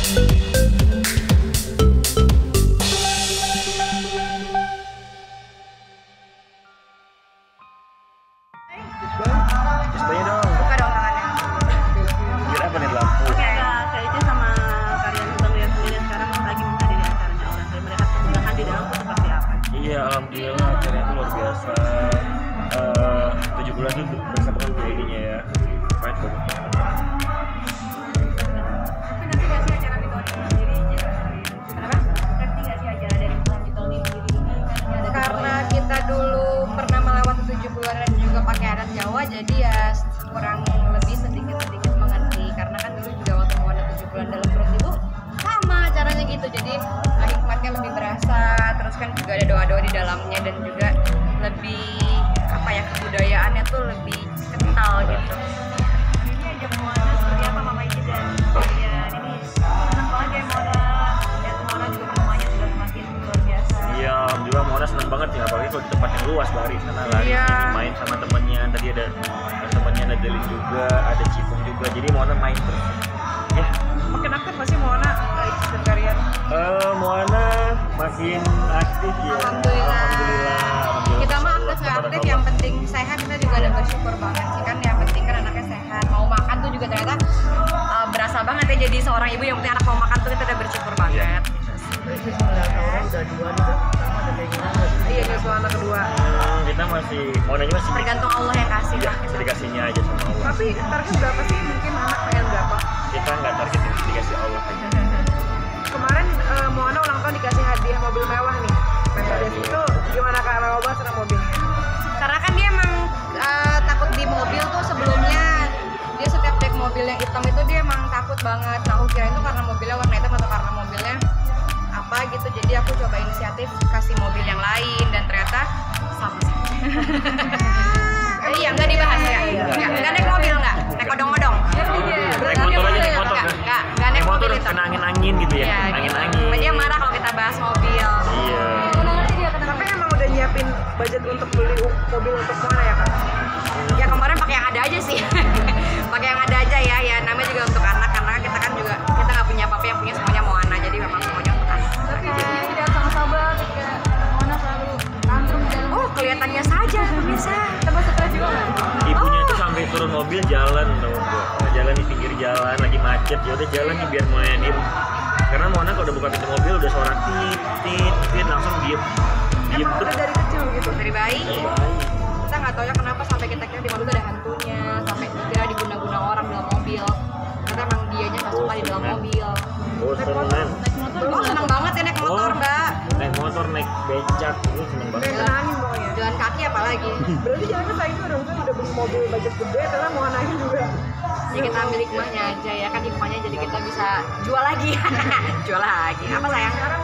Display dong. Buka dong tangannya. Biar apa nih lampu? Kak Ica sama kalian Bang Rian sendiri sekarang lagi menghadiri acaranya orang dan melihat kemudahan di dalam itu seperti apa? Iya, alhamdulillah acaranya itu luar biasa. 7 bulan itu bersama dengan jadinya ya. Main banget. Nanti nggak sih acara di tahun ini sendiri? Kenapa? Nanti nggak sih acara dari tahun di tahun ini sendiri ini? Karena kita dulu pernah melewati 7 bulan dan juga pakai adat Jawa, jadi ya kurang lebih sedikit-sedikit mengerti. Karena kan dulu juga waktu mau ada 7 bulan dalam perut ibu sama caranya gitu, jadi hikmatnya lebih berasa. Terus kan juga ada doa-doa di dalamnya dan juga lebih apa ya, kebudayaannya tuh lebih kental gitu. Ini aja Moana seperti apa Mama Ici dan kalian ini senang banget ya Moana, dan Moana juga pertemuannya sudah semakin luar biasa. Iya, alhamdulillah Moana senang banget ya, apalagi kalau di tempat yang luas Bari sana lari Iya. sini main sama temennya. Tadi ada temennya Nadelin juga, ada Cipung juga, jadi Moana main terus. Ya, Makin aktif masih Moana, Ici dan kalian? Moana makin aktif ya. Alhamdulillah. Alhamdulillah. Kita mah aktif nggak aktif, yang penting sehat. Kita juga udah bersyukur banget sih kan, yang penting kan anaknya sehat, mau makan tuh juga ternyata berasa banget ya jadi seorang ibu, yang penting anak mau makan tuh kita udah bersyukur banget. Iya, nyusul anak kedua. Kita masih Moananya masih Tergantung Allah yang kasih. ya, Pak. dikasihnya aja sama Allah. Tapi target berapa sih? Mungkin anak pengen berapa? Kita nggak target yang dikasih Allah aja. Kemarin Moana ulang tahun dikasih hadiah mobil mewah nih. Mercedes itu gimana Kak, mewah banget senang mobil? Karena kan dia emang takut di mobil tuh sebelumnya. Dia setiap naik mobil yang hitam itu dia emang takut banget. Nah, aku kira itu karena mobilnya warna hitam atau karena mobilnya apa gitu. Jadi aku coba inisiatif kasih mobil yang lain dan ternyata sama sih. Iya, nggak dibahas ya? Nggak naik mobil nggak? Naik odong-odong? Naik motor aja, naik motor. Nggak naik mobil itu. kena angin-angin gitu ya, Iya, angin-angin. Dia marah kalau kita bahas mobil. Iya. Tapi emang udah nyiapin budget untuk beli mobil untuk Moana ya Kak? Ya kemarin pakai yang ada aja sih. Pakai yang ada aja ya. Ya namanya juga untuk anak, karena kita kan juga kita nggak punya apa-apa, yang punya semuanya Moana, jadi memang semuanya untuk anak. Tapi dia tidak sama sabar ketika Moana selalu tantrum di dalam. Oh, kelihatannya saja pemirsa. Tambah stres juga. Ibunya tuh sampai turun mobil jalan tau gua. Jalan di pinggir jalan lagi macet, ya udah jalan nih biar Moana diem. Karena Moana kalau udah buka pintu mobil udah suara tit langsung diem. Emang udah dari kecil gitu? Dari bayi. Kita nggak tahu ya kenapa sampai kita kira di mobil ada hantunya, sampai kira diguna-guna orang dalam mobil. Karena emang dianya nggak suka di dalam mobil. Oh seneng. Oh, senang banget ya naik motor, Mbak. Naik motor, naik becak, itu seneng banget. Kayak tenangin pokoknya. Jalan kaki apalagi. Berarti jalannya saya itu udah beli mobil budget gede karena Moananya juga. Ya kita ambil hikmahnya aja ya kan, hikmahnya jadi kita bisa jual lagi. Jual lagi. Apa sayang? Sekarang